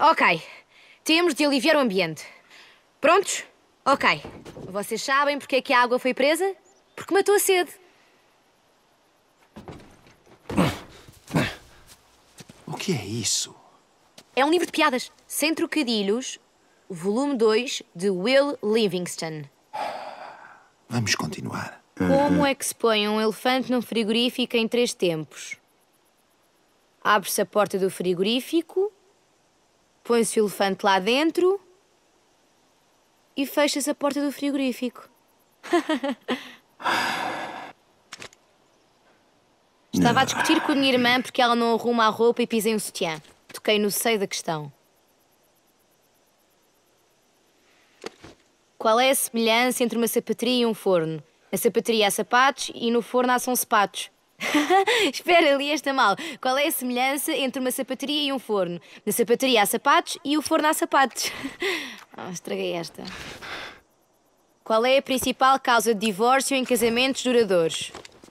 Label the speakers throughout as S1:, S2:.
S1: Ok. Temos de aliviar o ambiente. Prontos? Ok. Vocês sabem porque é que a água foi presa? Porque matou a sede.
S2: O que é isso?
S1: É um livro de piadas. Sem trocadilhos, volume 2, de Will Livingston.
S2: Vamos continuar.
S1: Como é que se põe um elefante num frigorífico em 3 tempos? Abre-se a porta do frigorífico, põe-se o elefante lá dentro e fecha-se a porta do frigorífico. Estava a discutir com a minha irmã porque ela não arruma a roupa e pisa em um sutiã. Toquei no seio da questão. Qual é a semelhança entre uma sapataria e um forno? Na sapataria há sapatos e no forno há são sapatos. Espera, li esta mal. Qual é a semelhança entre uma sapataria e um forno? Na sapataria há sapatos e o forno há sapatos. Estraguei esta. Qual é a principal causa de divórcio em casamentos duradouros?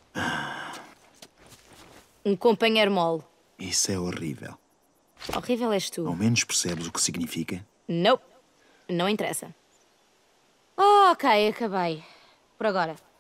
S1: Um companheiro mole.
S2: Isso é horrível.
S1: Horrível és tu.
S2: Ao menos percebes o que significa?
S1: Não. Não interessa. Oh, ok, acabei. Por agora.